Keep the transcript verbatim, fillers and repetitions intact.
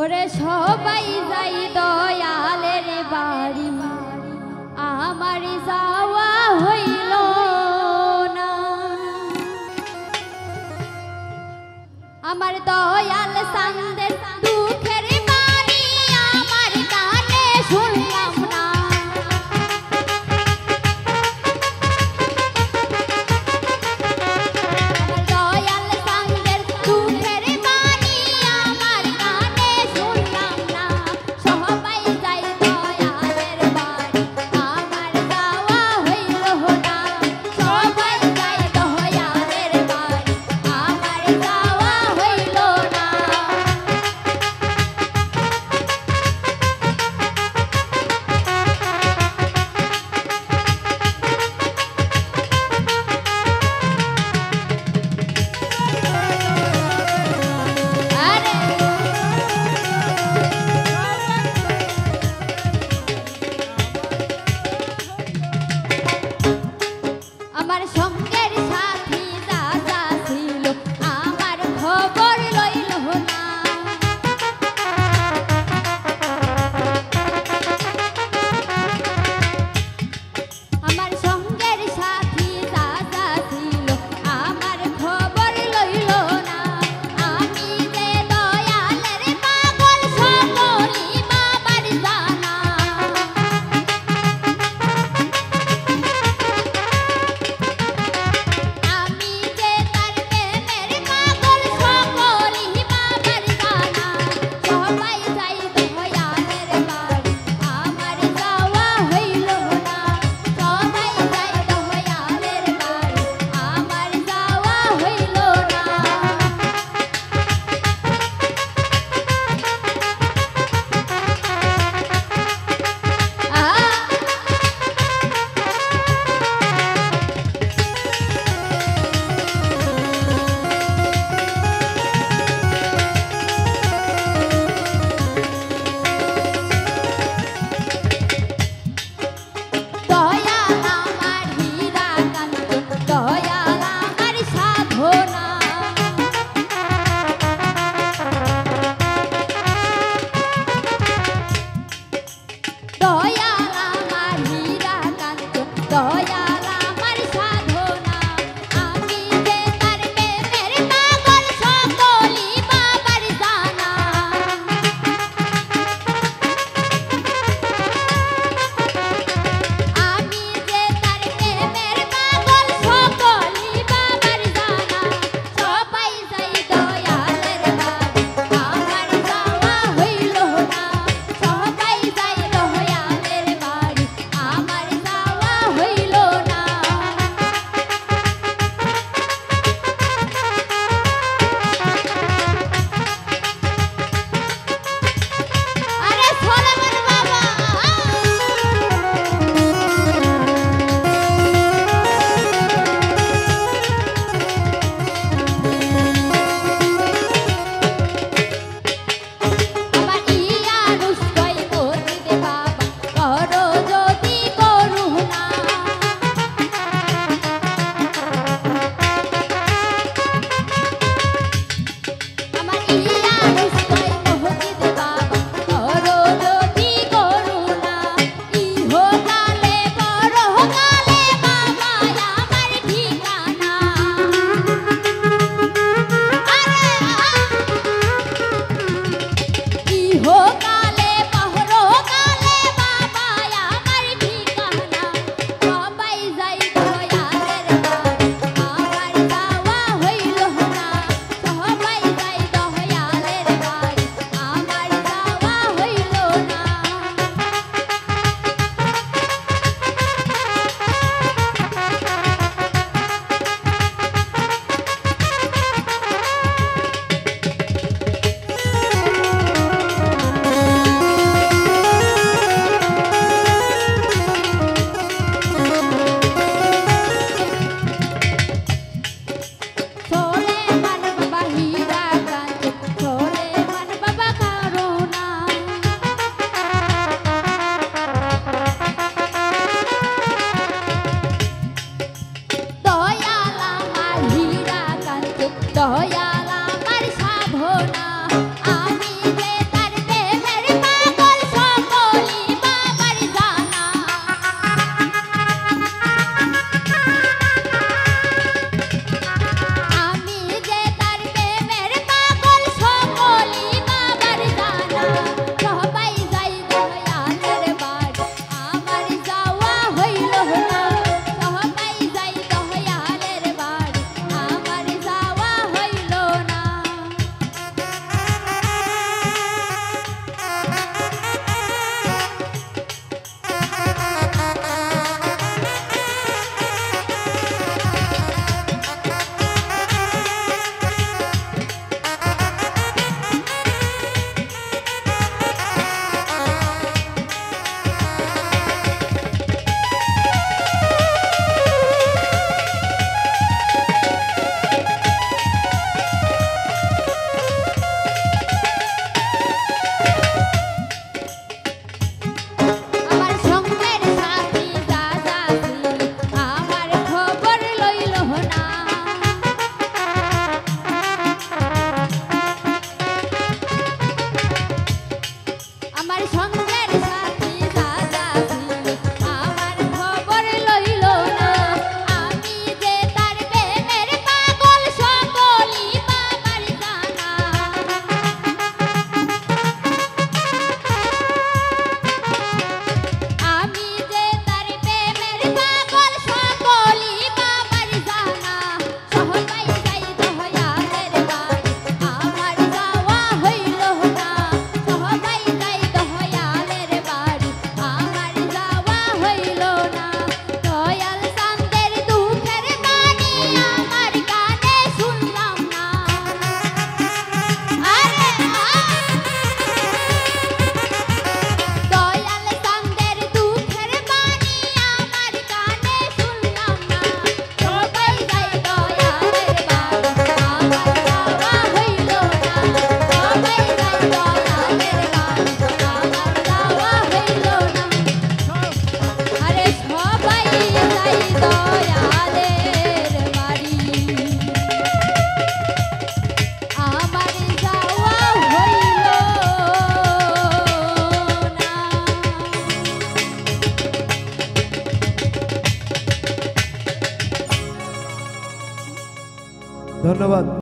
ওরে সবাই যাই দয়ালের বাড়ি, আমার যাওয়া হইল না। আমার দয়াল চাঁদের দুঃখের বাণী আমার কানে শুনলাম না। আমার দয়াল চাঁদের দুঃখের বাণী আমার কানে শুনলাম না। সবাই যাই দয়ালের বাড়ি, আমার যাওয়া হইল না। সবাই যাই দয়ালের বাড়ি, আমার যাওয়া হইল না। আমার সঙ্গের সাথী দাদা ছিল, আমার খবর লইল না। আমার সঙ্গের সাথী দাদা ছিল, আমার খবর লইল না। আমি যে দয়ালের পাগল সকলই বাবার জানা। আমি যে তার প্রেমের পাগল সকলই বাবার জানা। সবাই যাই দয়ালের বাড়ি, আমার যাওয়া হইল না। সবাই যাই দয়ালের বাড়ি, আমার যাওয়া হইল না। দয়াল আমার হীরা কান্ত, দয়াল আমার সাধনা। দয়াল আমার হীরা কান্ত, দয়াল আমার সাধনা। আমি যে তার প্রেমের পাগল সকলই বাবার জানা। আমি যে তার প্রেমের পাগল সকলই বাবার জানা। সবাই যাই দয়ালের বাড়ি, আমার যাওয়া হইল না। সবাই যাই দয়ালের বাড়ি, আমার যাওয়া হইল না। আরে সোলেমান বাবা, আমার ইয়া রুস্তই মসজিদে বাবা, করো যদি করুণা। আমার ইয়া রুস্তই মসজিদে বাবা, করো যদি করুণা। ইহকালে পরকালে বাবা আমার ঠিকানা। ইহকালে পরকালে বাবা আমার ঠিকানা। সবাই যাই দয়ালের বাড়ি, আমার যাওয়া হইল না। সবাই যাই দয়ালের বাড়ি, আমার যাওয়া হইল না। সোলেমান বাবা হীরা কান্ত, সোলেমান বাবা করুণা। দয়াল আমার হীরা কান্ত, দয়াল আমার সাধনা। আমি যে তার ধন্যবাদ।